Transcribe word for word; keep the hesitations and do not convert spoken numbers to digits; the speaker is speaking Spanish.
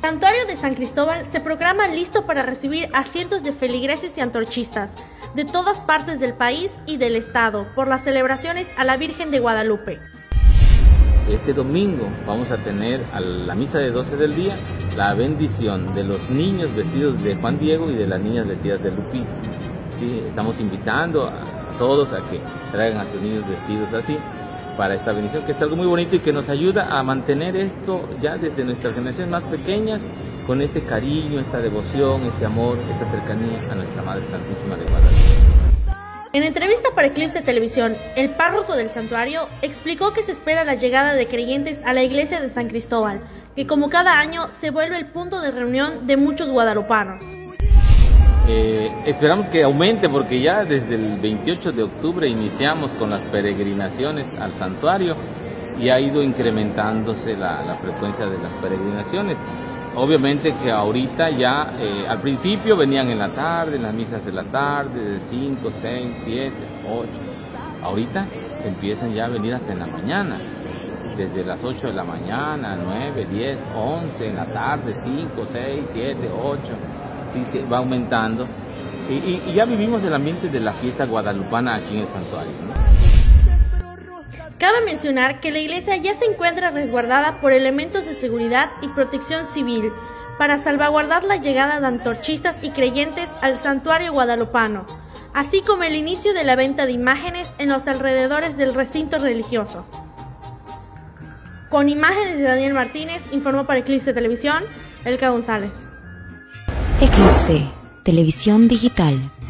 Santuario de San Cristóbal se proclama listo para recibir a cientos de feligreses y antorchistas de todas partes del país y del estado por las celebraciones a la Virgen de Guadalupe. Este domingo vamos a tener a la misa de doce del día la bendición de los niños vestidos de Juan Diego y de las niñas vestidas de Lupín. Sí, estamos invitando a todos a que traigan a sus niños vestidos así para esta bendición, que es algo muy bonito y que nos ayuda a mantener esto ya desde nuestras generaciones más pequeñas, con este cariño, esta devoción, este amor, esta cercanía a nuestra Madre Santísima de Guadalupe. En entrevista para Eclipse Televisión, el párroco del santuario explicó que se espera la llegada de creyentes a la iglesia de San Cristóbal, que como cada año se vuelve el punto de reunión de muchos guadalupanos. Eh, esperamos que aumente, porque ya desde el veintiocho de octubre iniciamos con las peregrinaciones al santuario y ha ido incrementándose la, la frecuencia de las peregrinaciones. Obviamente que ahorita ya, eh, al principio venían en la tarde, en las misas de la tarde, de cinco, seis, siete, ocho. Ahorita empiezan ya a venir hasta en la mañana, desde las ocho de la mañana, nueve, diez, once, en la tarde, cinco, seis, siete, ocho. Sí, se va aumentando y, y, y ya vivimos el ambiente de la fiesta guadalupana aquí en el santuario, ¿no? Cabe mencionar que la iglesia ya se encuentra resguardada por elementos de seguridad y protección civil para salvaguardar la llegada de antorchistas y creyentes al santuario guadalupano, así como el inicio de la venta de imágenes en los alrededores del recinto religioso. Con imágenes de Daniel Martínez, informó para Eclipse Televisión, Elka González. Eclipse Televisión Digital.